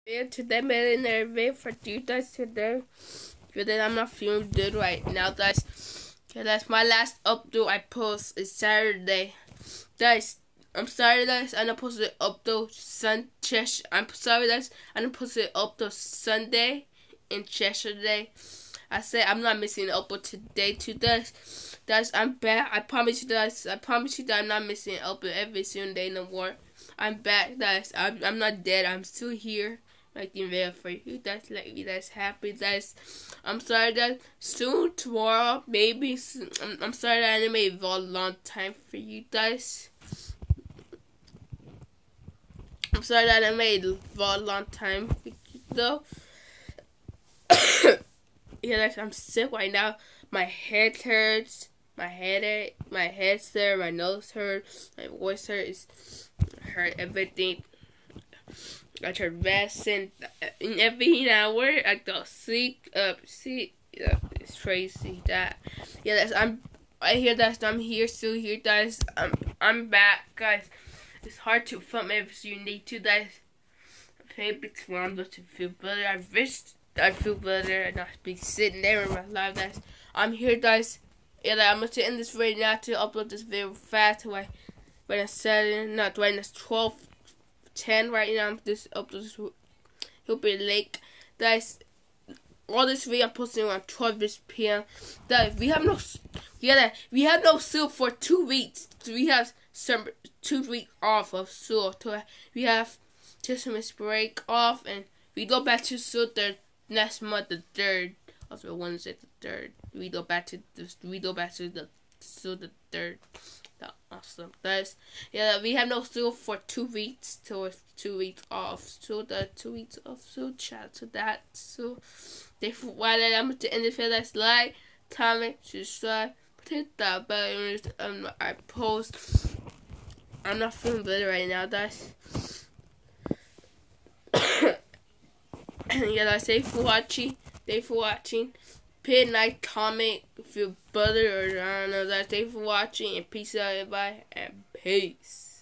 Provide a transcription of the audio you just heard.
And today made another video for you guys today. Today I'm not feeling good right now, guys. Okay, that's my last upload I post is Saturday. Guys, I'm sorry guys, I'm not supposed to upload I'm sorry guys, I'm not supposed to upload Sunday and yesterday. I said I'm not missing an upload today too guys. Guys, I'm back. I promise you guys, that I'm not missing an upload every single day no more. I'm back guys. I'm not dead, I'm still here. Making video for you guys, like you guys happy guys. I'm sorry that soon tomorrow maybe I'm sorry that I didn't make a long time for you guys. I'm sorry that I made a long time for you though. Yeah guys, I'm sick right now. My head hurts, my head hurts, my nose hurts, my voice hurts, everything. I try rest and every hour I go sleep up. It's crazy that. Yeah, I hear that I'm here, still here, guys. I'm back, guys. It's hard to film if you need to, guys. Maybe tomorrow I'm going to feel better. I wish I feel better and not be sitting there in my life, guys. I'm here, guys. Yeah, I'm going to end this video now to upload this video fast. When it's 7, not when it's 12:10 right now. This upload will be late, guys. All this video I'm posting around 12 p.m. Guys, we have no school for 2 weeks. We have 2 weeks off of school. We have Christmas break off, and we go back to school the next month, the 3rd of the Wednesday, the 3rd. We go back to the school the 3rd. Awesome, guys. Yeah, we have no school for 2 weeks till 2 weeks off. So the 2 weeks off. So shout to that. So therefore, why that I'm to end the video. That's like, comment, subscribe, hit that bell. I post. I'm not feeling better right now, guys. Yeah, guys. Thanks for watching. Put a like, comment if you're better or I don't know that. Thanks for watching and peace out everybody and peace.